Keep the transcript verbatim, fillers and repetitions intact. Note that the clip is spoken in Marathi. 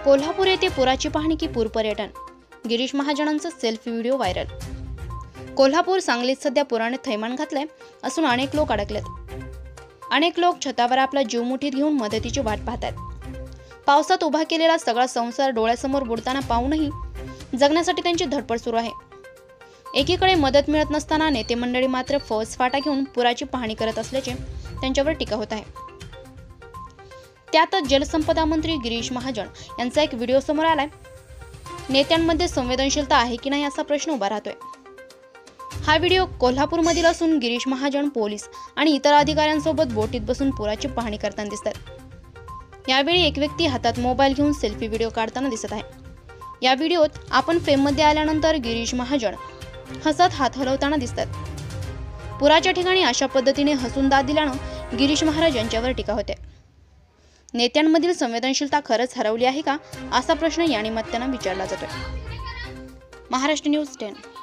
कोल्हापूर येथे पुराची पाहणी की पूर पर्यटन, गिरीश महाजनांचा सेल्फी व्हिडिओ व्हायरल। कोल्हापूर सांगलीत सध्या पुराने थैमान घातलंय असून अनेक लोक अडकलेत। अनेक लोक छतावर आपला जीव मुठीत घेऊन मदतीची वाट पाहतात। पावसात उभा केलेला सगळा संसार डोळ्यासमोर बुडताना पाहूनही जगण्यासाठी त्यांची धडपड सुरू आहे। एकीकडे मदत मिळत नसताना नेते मंडळी मात्र फौजफाटा घेऊन पुराची पाहणी करत असल्याचे त्यांच्यावर टीका होत आहे। त्यातच जलसंपदा मंत्री गिरीश महाजन यांचा एक व्हिडिओ समोर आलाय। नेत्यांमध्ये संवेदनशीलता आहे की नाही असा प्रश्न उभा राहतोय। हा व्हिडिओ कोल्हापूरमधील असून गिरीश महाजन पोलीस आणि इतर अधिकाऱ्यांसोबत बोटीत बसून पुराची पाहणी करताना दिसतात। यावेळी एक व्यक्ती हातात मोबाईल घेऊन सेल्फी व्हिडिओ काढताना दिसत आहे। या व्हिडिओत आपण फेममध्ये आल्यानंतर गिरीश महाजन हसत हात हलवताना दिसतात। पुराच्या ठिकाणी अशा पद्धतीने हसून दाद दिल्यानं गिरीश महाराज यांच्यावर टीका होते। नेत्यांमधील संवेदनशीलता खरंच हरवली आहे का असा प्रश्न या निमित्तानं विचारला जातोय। Maharashtra news ten.